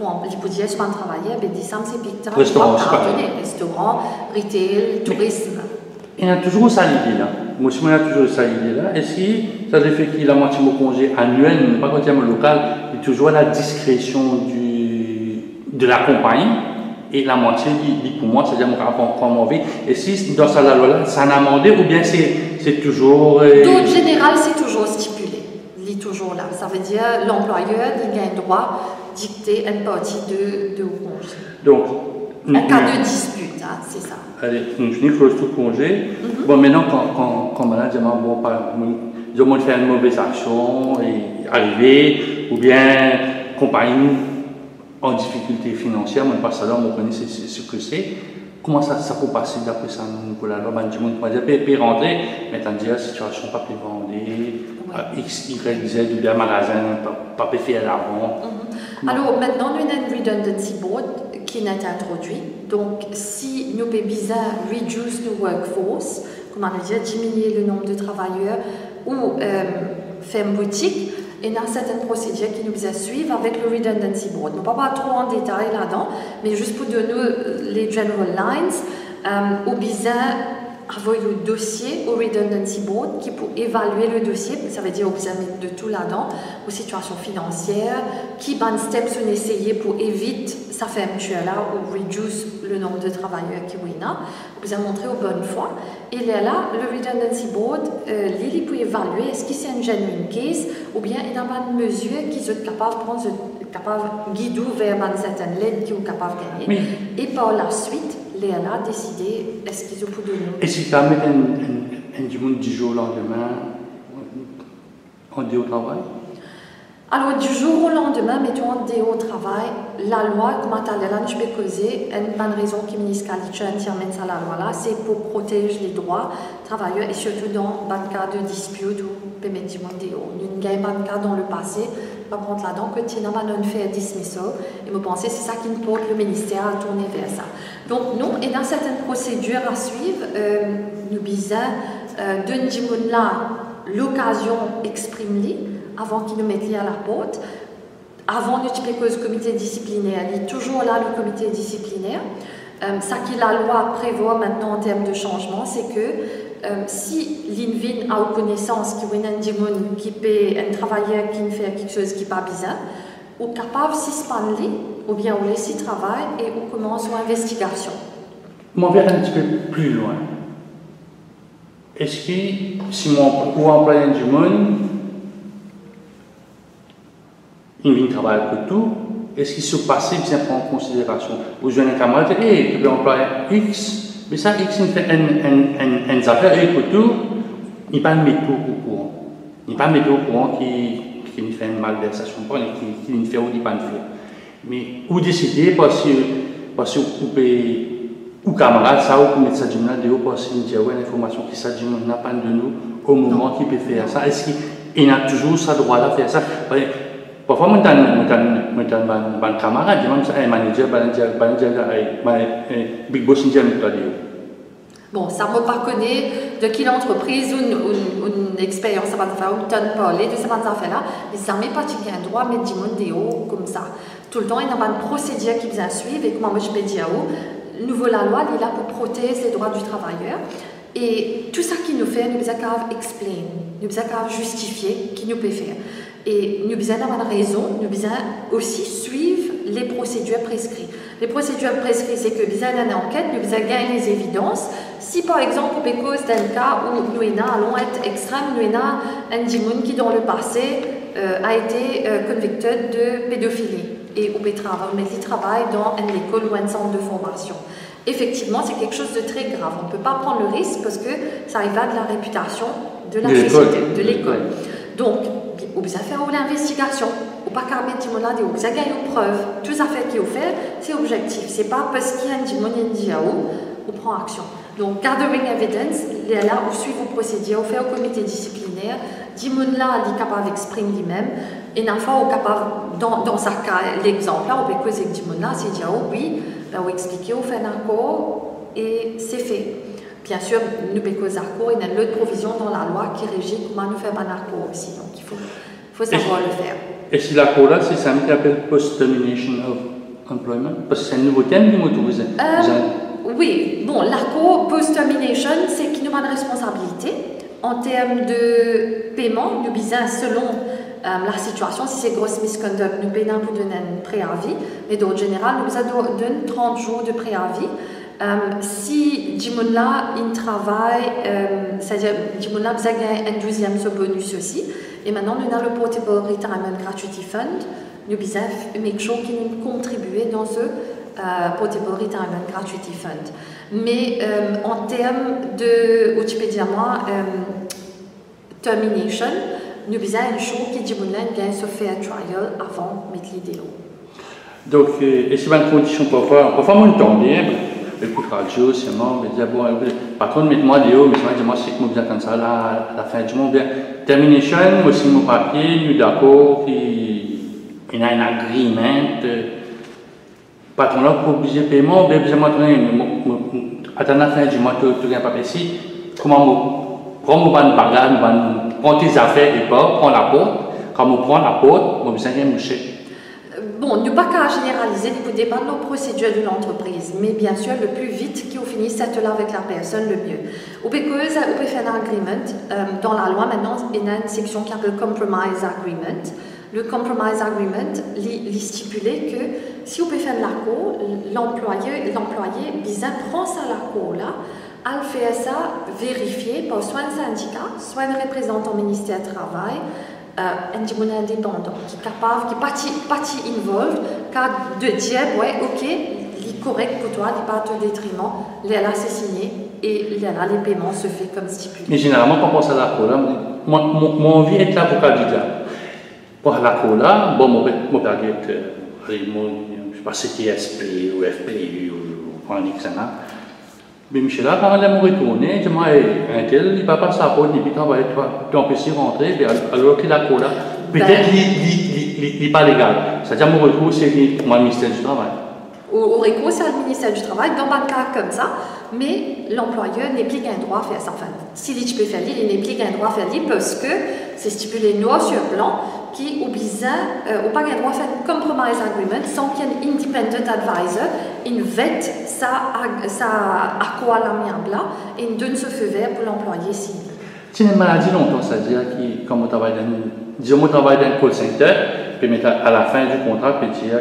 les poudiers sont travailler, mais des samedi c'est picta, Restaurant, restaurant, retail, tourisme. Il y a toujours ça l'idée là. Moi aussi, il y a toujours ça l'idée là. Et si ça fait qu'il a moitié mon congé annuel, mais pas quand il y a mon local, il y a toujours la discrétion du, de la compagnie. Et la moitié, pour moi, c'est-à-dire mon rapport comme envie. Et si dans cette loi-là, ça n'a demandé, ou bien c'est toujours. Euh... D'autre général, c'est toujours stipulé. Il est toujours là. Ça veut dire l'employeur, il a un droit de dicter une partie de, de congé. Donc. En cas de dispute, hein, c'est ça. Allez, on finit close tout congé. Mm-hmm. Bon, maintenant, quand, quand, quand malade, je bon, pas, je vais faire une mauvaise action et arriver, ou bien compagnie en difficulté financière, mon pasteur, on connaît ce que c'est. Comment ça, ça peut passer d'après ça, pour la loi, ben, du monde, dire, peut rentrer, mais t'as dit, la situation, pas peut vendre, ouais. X, Y, Z, ou bien magasin, pas peut faire l'avant. Mm-hmm. Alors, maintenant, nous avons une redundancy board qui est introduit. Donc, si nous avons besoin de reduce the workforce, comment on dit, diminuer le nombre de travailleurs ou euh, faire une boutique, il y a certaines procédures qui nous besoin suivre avec le redundancy board. Nous ne pas trop en détail là-dedans, mais juste pour donner les general lines, euh, au besoin avoir le dossier au redundancy board qui peut évaluer le dossier, ça veut dire besoin de tout là-dedans, aux situations financières, qui ban steps on essayer pour éviter ça fait un là ou reduce le nombre de travailleurs qui oui là, vous a montré aux bonnes fois. Et là, là le redundancy board, euh, il peut évaluer est-ce que c'est un genuine case ou bien il y a une mesure qui sont capables de prendre, capable de guider vers une certaine lettre qui sont capables de gagner. Oui. Et par la suite, Léa a décidé est-ce qu'ils ont pu donner. Et si tu as mis un dimanche dix jours le lendemain, on dit au travail? Alors, du jour au lendemain, mettons on dit au travail, la loi, comme tu as dit là, je peux causer, une bonne raison qui ministère entièrement ça la loi là, c'est pour protéger les droits des travailleurs et surtout dans le cas de dispute ou peut mettre du monde déo. Nous avons un cas dans le passé, par contre là-dedans, que tu n'as pas fait dismissal, et je pense que c'est ça qui nous porte le ministère à tourner vers ça. Donc, non, et dans certaines procédures à suivre, euh, nous besoin euh, d'un dimanche là, l'occasion exprime-les avant qu'ils nous mettent à la porte. Avant de typer cause comité disciplinaire, il est toujours là le comité disciplinaire. Euh, ça que la loi prévoit maintenant en termes de changement, c'est que euh, si l'Invin a une connaissance qu'il y a un dimanche qui peut un travailleur qui ne fait quelque chose qui n'est pas bizarre, ou capable de suspendre ou bien on laisse travail et on commence une investigation. Moi, je vais un petit peu plus loin. Est-ce que si mon employé du monde il vient travailler pour tout, est-ce qu'il se passe bien prendre en considération? Vous avez un camarade qui dit, hey, tu peux employer X, mais ça, X, il fait une affaire, et pour tout, il n'est pas mis tout au courant. Il n'est pas mis au courant qu'il fait une malversation, qu'il ne fait ou qu'il ne fait pas. Mais vous décidez, parce que vous pouvez, ou camarade, ça, ou mettre ça du monde, ou parce qu'il dit, ouais, l'information qui s'agit n'a pas de nous au moment qu'il peut faire ça. Est-ce qu'il a toujours ce droit-là de faire ça? Parfois, je suis un camarade, je suis un manager, un big boss, je bon, ça ne me pas connaît de quelle entreprise ou une, une expérience ça va faire, ou tu as parlé de ces affaires-là, mais ça ne m'est pas un droit de mettre du monde déo comme ça. Tout le temps, il y a une procédure qui vient suivre, et comme moi je peux dire, nouveau la loi, il est là pour protéger les droits du travailleur. Et tout ça qui nous fait, nous devons expliquer, nous devons justifier qui nous peut faire. Et nous devons avoir une raison, nous devons aussi suivre les procédures prescrites. Les procédures prescrites, c'est que nous avons une enquête, nous devons gagner les évidences. Si par exemple, à cause d'un cas où nous allons être extrêmes, nous avons un dimoun qui dans le passé euh, a été euh, convicté de pédophilie et on peut travailler dans une école ou un centre de formation. Effectivement, c'est quelque chose de très grave. On ne peut pas prendre le risque parce que ça y va de la réputation de la société, de l'école. Donc, on peut faire une investigation. On ne peut pas mettre du monde, on peut gagner une preuve. Tout ça fait qu'il faut faire, c'est objectif. Ce n'est pas parce qu'il y a un dimanche qui on prend action. Donc, gathering evidence, là, on suit vos procédures, on fait au comité disciplinaire. Dimanche là, il est capable d'exprimer lui-même. Et une fois, on est capable, dans, dans ce cas, l'exemple là, on peut causer que dimanche là, c'est dire, oh oui, ben, on explique, on fait un accord et c'est fait. Bien sûr, nous pouvons causer un accord, il y a une autre provision dans la loi qui régit comment nous faire un accord aussi. Donc, il faut, faut savoir le faire. Et si l'accord là, c'est ça qu'on appelle post-termination of employment? Parce que c'est un nouveau thème que vous utilisez. Euh, oui, bon, l'A C O post-termination, c'est qu'il nous a une responsabilité en termes de paiement, nous disons selon euh, la situation, si c'est grosse misconduct, nous payons pour donner un préavis, mais d'autre général, nous avons donné trente jours de préavis. Euh, si Jimola il travaille, euh, c'est-à-dire Jimola a un douzième ce bonus aussi, et maintenant nous avons le Portable Retirement Gratuity Fund, nous avons make sure qu'il nous contribue dans ce euh, Portable Retirement Gratuity Fund. Mais euh, en termes de, où tu peux dire moi, euh, termination, nous avons une chose qui Jimola gagne ce fair trial avant de mettre l'idée là. Donc, euh, et c'est une condition pour faire, pour faire mon temps libre. Écoute radio, c'est moi, je dis bon, par contre, mettez-moi Léo, mais je dis moi, c'est que je bien comme ça, là, à la fin du mois, bien, termination, aussi mon papier, nous d'accord, il y a un agreement, patron là, pour obliger le paiement, bien, besoin de attendre la fin du mois, tu as un papier ici, comment prends mon bagage, prends tes affaires et pas, prends la porte, quand on prend la porte, on besoin de moucher. Bon, nous pas qu'à généraliser, il faut dépendre de nos procédures de l'entreprise, mais bien sûr, le plus vite qu'on finisse cette là avec la personne, le mieux. Ou peut faire un agreement, euh, dans la loi maintenant, il y a une section qui s'appelle Compromise Agreement. Le Compromise Agreement, il stipulait que si on peut faire l'A C O, l'employé, l'employé, bizarre, prend ça l'A C O là, elle fait ça vérifier par soit un syndicat, soit un représentant au ministère du Travail, Euh, un diplôme indépendant qui est capable, qui est pas involved, qui de dire, ouais, ok, il est correct pour toi, il n'est pas à ton détriment, là, c'est signé et là, les paiements se font comme stipulé. Mais généralement, quand on pense à l'A C O, là, moi, mon envie est là pour candidat. Pour l'A C O, là, bon, mon père est, je ne sais pas si c'est T S P ou F P U ou quoi, X M A. Mais Michel, là, quand elle m'a retourné, je m'ai dit, un tel, il ne va pas s'apprendre, il va travailler, tu empêches de rentrer, alors qu'il a quoi là, peut-être qu'il n'est pas légal. C'est-à-dire, mon recours, c'est le ministère du Travail. Au recours, c'est le ministère du Travail, dans un cas comme ça, mais l'employeur n'est plus qu'un droit à faire ça. Enfin, si tu peux faire l'île, il n'est plus qu'un droit à faire l'île parce que c'est stipulé noir sur blanc qui oblige, euh, ou pas qu'un droit à faire un compromise agreement sans qu'il y ait un independent advisor, une vette, ça, ça à quoi la mienne là, et une donne ce feu vert pour l'employé s'il veut. C'est une maladie longtemps, c'est-à-dire que, comme on travaille dans, disons, on travaille dans un call center, puis à la fin du contrat, puis dire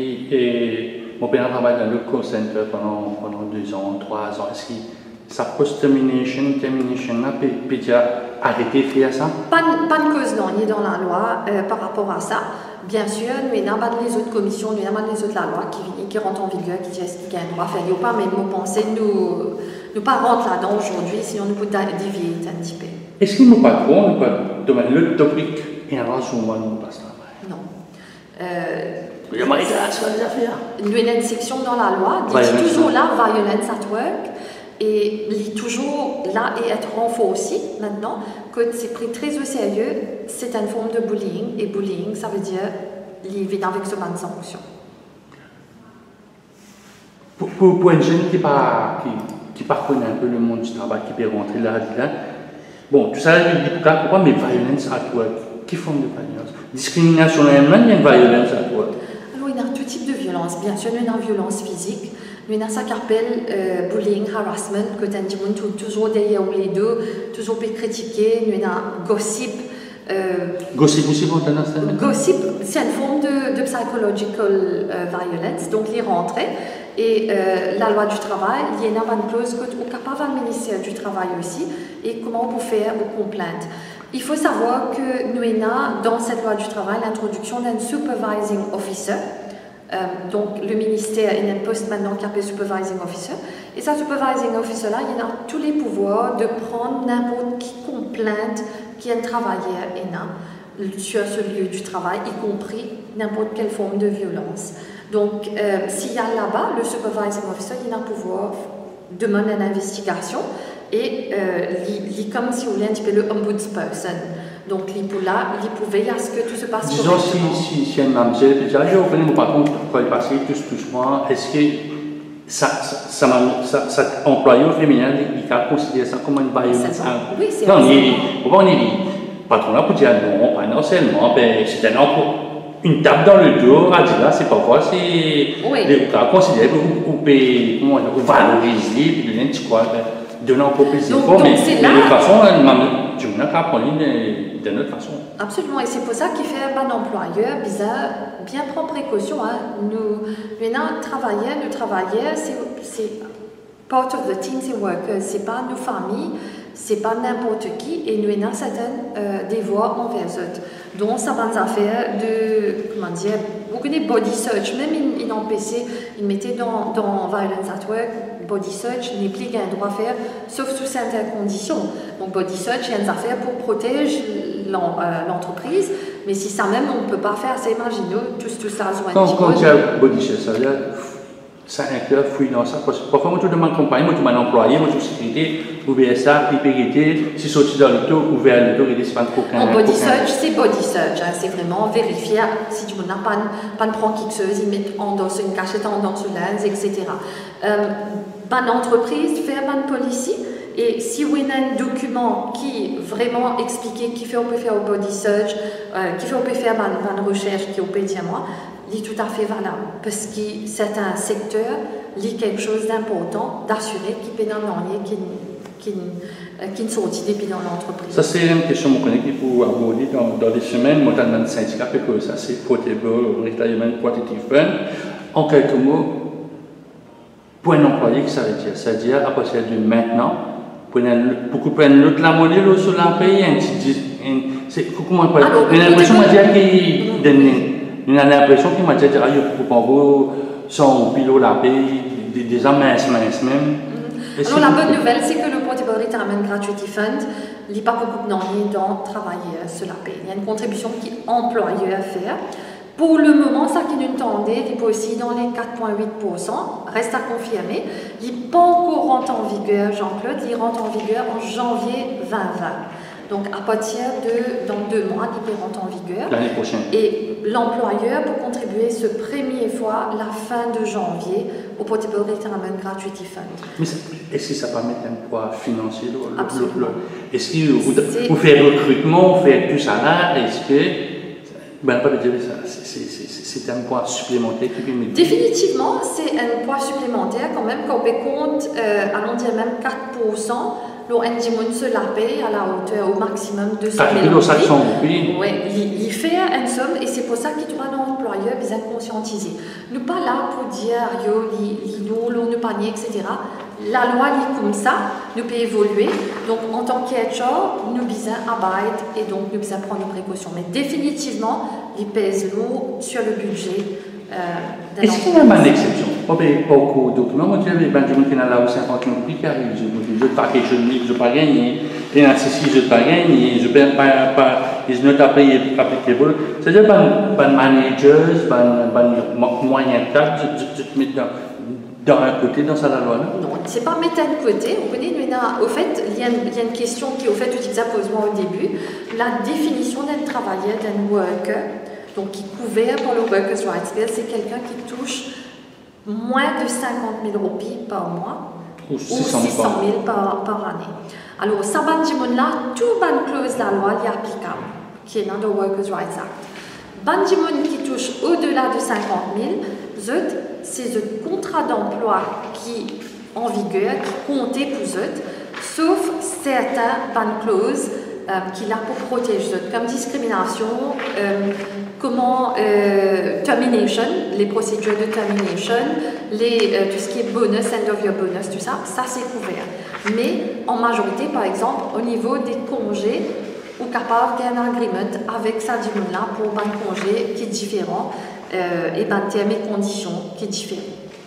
que mon père travaille dans le call center pendant, pendant deux ans, trois ans. Est-ce que sa post-termination, termination, puis, puis dire arrêter de faire ça? Pas, pas de cause non, il est dans la loi euh, par rapport à ça. Bien sûr, nous n'avons pas les autres commissions, nous n'avons pas les autres la loi qui, qui rentrent en vigueur, qui disent qu'il y a un droit à faire ou pas, mais nous pensons, nous ne pas rentrer là-dedans aujourd'hui, sinon nous pouvons dévier un petit peu. Est-ce que nos patrons, nous pouvons le topic et avoir sur moi, nous passe là? Non. Euh, Il y a pas les affaires. Nous avons une section dans la loi, dit toujours là, violence at work, et il est toujours là et être renforcé maintenant, que c'est pris très au sérieux, c'est une forme de bullying, et bullying, ça veut dire il vit avec ce même sanction. Pour, pour, pour une jeune qui part, qui, qui part connaît un peu le monde du travail, qui peut rentrer là, là, bon, tout ça, il dit pourquoi, mais violence at work, qui forme de violence? Discrimination, il y a une violence at work. Alors, il y a tout type de violence, bien sûr, il y a une violence physique. Nous avons ça qu'on appelle euh, bullying, harassment, que tu as toujours derrière les deux, toujours peut critiquer. Nous avons gossip. Euh, gossip aussi, on entend ça? Gossip, c'est une forme de, de psychological euh, violence, donc les rentrées. Et euh, la loi du travail, il y a une clause que tu es capable du ministère du Travail aussi, et comment on peut faire aux complaintes. Il faut savoir que nous avons dans cette loi du travail l'introduction d'un supervising officer. Euh, donc le ministère il y a un poste maintenant qui s'appelle supervising officer et ça supervising officer là il a tous les pouvoirs de prendre n'importe qui complainte qui a travaillé sur ce lieu du travail, y compris n'importe quelle forme de violence. Donc euh, s'il y a là-bas le supervising officer il a un pouvoir de mener une investigation et euh, il est comme si vous voulez un petit peu le ombudsperson. Donc, il pouvait à ce que tout se passe disons correctement. Disons, si, si, si un mamzelle, puis je reconnais mon patron pour le passé, tout ce touche-moi, est-ce que ça, ça, ça, ça, employé au féminin, il a considéré ça comme une violence? Oui, c'est non, il, on est le patron là pour dire non, pas non seulement, ben, c'est un emploi. une tape dans le dos, à dire là, c'est parfois, c'est Oui. les cas considérés ou payer, comment dire, ou valoriser, puis donner, tu crois, donner encore plus Donc, d'efforts, donc, mais c'est mais là- de toute façon, là, même, tu n'as qu'à apprendre de de notre façon. Absolument, et c'est pour ça qu'il fait un employeur bizarre, bien prendre précaution. Hein. Nous, maintenant, travailler, nous travailler, c'est- c'est part of the team, c'est workers, c'est pas nos familles, c'est pas n'importe qui, et nous avons certains euh, devoirs envers eux. Donc, ça va nous affaires de, comment dire, vous connaissez body search, même in, in en P C, ils mettaient dans, dans Violence at Work, body search n'est plus qu'un droit à faire, sauf sous certaines conditions. Donc, body search, il y a une affaire pour protéger l'en- euh, l'entreprise, mais si ça même, on ne peut pas faire, c'est imaginez, tout, tout ça, soit Quand, quand tu as body check, ça veut dire, ça inclut fouille dans ça. Parce que parfois, moi, je demande compagnie, moi, je demande employé, moi, je suis sécurité, ouvert ça, hyperité, si sorti dans le taux, ouvert le taux, il n'est pas de coquin. En body search, c'est body search, hein, c'est vraiment vérifier si tu n'as pas, pas de prendre quelque chose, ils mettent en dans une cachette, en dans une lens, et cetera. Euh, ben, l'entreprise fait une policy, et si vous avez un document qui vraiment explique qui fait on peut faire au body search, euh, qui fait on peut faire une recherche, qui on peut dire moi, il est tout à fait valable, parce que c'est un secteur, il y a quelque chose d'important d'assurer qu'il peut dans l'année, qui qui qui ne sortit depuis dans l'entreprise. Ça, c'est une question que je pour aborder dans, dans des semaines. Moi, dans le syndicat, parce que ça, c'est Portable Retirement Protective Fund. En quelques mots, pour un employé, que ça veut dire c'est-à-dire, à partir de maintenant, pour beaucoup prennent l'autre la monnaie, l'autre sur la paye, un petit. C'est comment on peut dire? J'ai l'impression qu'il donne. On a l'impression qu'il m'a dit que pour qu'on son pilote la paye, des, des hommes minces, minces même. Alors la bonne nouvelle, c'est que le Portable Retirement Gratuity Fund, il n'y a pas beaucoup de noms dans travailler sur la paye. Il y a une contribution qui est employeur à faire. Pour le moment, ça qui nous tendait, il est aussi dans les quatre virgule huit pour cent, reste à confirmer. Il n'est pas encore rentré en vigueur, Jean-Claude, il rentre en vigueur en janvier deux mille vingt. Donc à partir de, dans deux mois, il rentre en vigueur. L'année prochaine. Et l'employeur peut contribuer ce premier fois, la fin de janvier, au Portable Retirement Gratuity Fund. Mais est-ce que ça permet un poids financier? Absolument. Est-ce que vous, vous faites recrutement, vous faites tout ça là? Est-ce que. Ben, pas de dire ça, c'est un poids supplémentaire qui peut me dire. Définitivement, c'est un poids supplémentaire quand même, quand on compte, euh, allons dire même quatre pour cent. Le N G M O N se la paye à la hauteur au maximum de deux cent mille roupies. Oui, il, il fait une somme et c'est pour ça qu'il doit l'employeur bien conscientiser. Nous pas là pour dire yo, l'eau, l'eau, le panier, et cetera. La loi est comme ça, nous peut évoluer. Donc en tant qu'H R, nous besoin abide et donc nous besoin prendre nos précautions. Mais définitivement, il pèse lourd sur le budget. Euh, Est-ce qu'il y a même une exception? On paye beaucoup de documents. Moi, je dis, Benjamin qui a là où cinquante mille prix qui arrive. Je ne pas quelque chose de je ne pas gagner. Et dans ceci, je ne pas gagner. Je ne paye pas. Ils ne pas payer applicable. C'est-à-dire, les managers, les moyens de cadre, je te mets dans un côté, dans sa loi. Non, ce n'est pas mettre un côté. On connaît, au fait, il y, a une, il y a une question qui, au fait, tu disais pose-moi au début. La définition d'un travailleur, d'un worker, donc qui est couvert par le Workers' Rights Bill, c'est quelqu'un qui touche moins de cinquante mille roupies par mois ou six cent mille par, par année. Alors, ça va dire là, tout ban clause de la loi est applicable, qui est dans le Workers' Rights Act. Ban qui touche au-delà de cinquante mille, c'est le contrat d'emploi qui est en vigueur, qui comptait pour eux, sauf certains ban clauses euh, qui là pour protéger eux, comme discrimination, euh, comment euh, termination, les procédures de termination, les, euh, tout ce qui est bonus, end of your bonus, tout ça, ça c'est couvert. Mais en majorité, par exemple, au niveau des congés, ou capable d'un agreement avec sa là pour un congé qui est différent euh, et un terme et conditions qui est différent.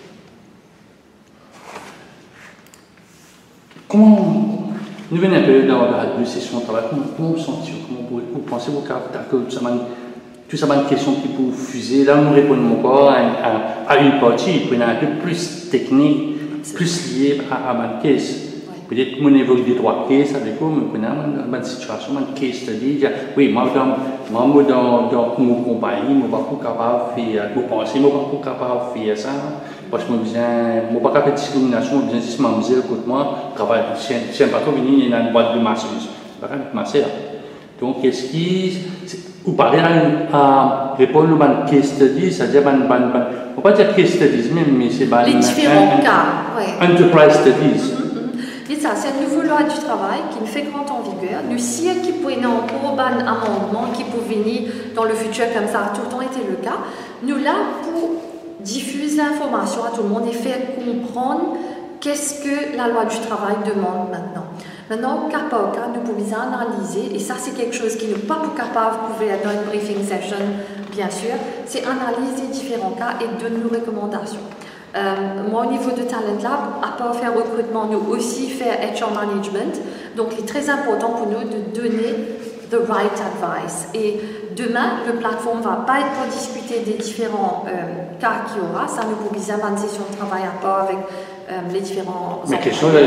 Comment nous venons un peu dans la deux sessions de travail, comment, comment vous sentez, comment vous pensez vous que tout ça tout ça une question qui peut fuser, là nous répondons encore à, à, à une partie qui est un peu plus technique, plus liée à, à ma caisse. Peut-être que mon évoque des trois cases, avec quoi, mais on a une situation, une case study. Oui, moi, dans, moi, dans, dans mon compagnie, je ne suis pas capable de faire, vous pensez, je ne suis pas capable de faire ça. Parce que je ne suis pas capable de discrimination, je suis pas capable de écoute moi, travail, si un patron vient, il y a une boîte de masseuse. Je ne suis pas capable de masser. Donc, qu'est-ce qui. vous parlez à, à répondre à une case study, c'est-à-dire, on ne peut pas dire case studies même, mais c'est les différents un, cas. Ouais. Enterprise studies. Mm-hmm. Et ça, c'est une nouvelle loi du travail qui ne fait qu'entrer en vigueur. Nous, si qui peut y avoir un amendement qui peut venir dans le futur, comme ça a tout le temps été le cas, nous là pour diffuser l'information à tout le monde et faire comprendre qu'est-ce que la loi du travail demande maintenant. Maintenant, cas par cas, nous pouvons analyser, et ça c'est quelque chose qui n'est pas pour capable, vous pouvez être dans une briefing session, bien sûr, c'est analyser différents cas et donner nos recommandations. Euh, moi, au niveau de Talent Lab, à part faire recrutement, nous aussi faire H R management, donc il est très important pour nous de donner the right advice. Et demain, le plateforme ne va pas être pour discuter des différents euh, cas qu'il y aura, ça nous pouvons bien une session de travail à part avec euh, les différents... Mais quelque chose,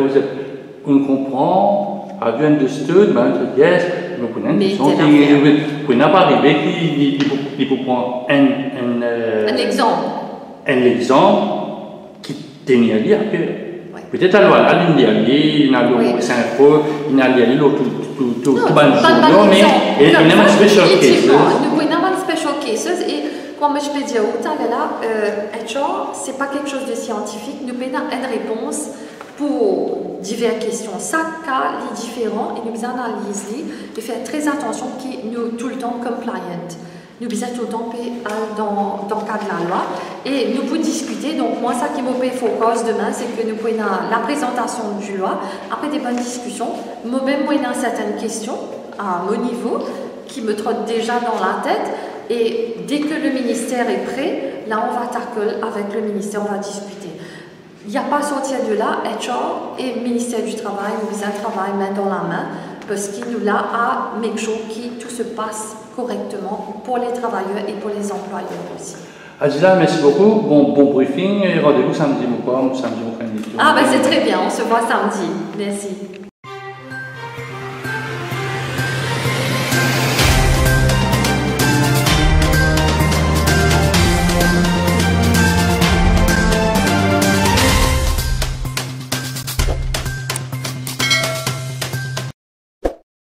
on comprend, have you understood, ben, yes, mais pour vous n'avez pas arrivé qu'il vous prend un, un, euh, un exemple. Un exemple qui tenait à dire que peut-être à la ligne d'allier, il y a cinq fois, il y a l'allier tout tout tout tout ban jour, mais il y a une special cases. Nous pouvons avoir special cases et comme je peux dire au tal là, H R c'est pas quelque chose de scientifique, nous pouvons avoir une réponse pour diverses questions. Chaque cas est différent et nous analysons et faire très attention que nous tout le temps compliant. Nous devons tout le temps dans, dans le cadre de la loi et nous pouvons discuter. Donc, moi, ça qui me fait focus demain, c'est que nous pouvons la présentation du loi, après des bonnes discussions, moi-même, moi, dans certaines questions à mon niveau qui me trottent déjà dans la tête. Et dès que le ministère est prêt, là, on va tackle avec le ministère, on va discuter. Il n'y a pas à sortir de là, H R et le ministère du Travail, nous faisons un travail main dans la main parce qu'il nous l'a à make sure que tout se passe correctement pour les travailleurs et pour les employeurs aussi. Adila, merci beaucoup. Bon, bon briefing et rendez-vous samedi ou quoi, samedi ou Ah, ben c'est très bien, on se voit samedi. Merci.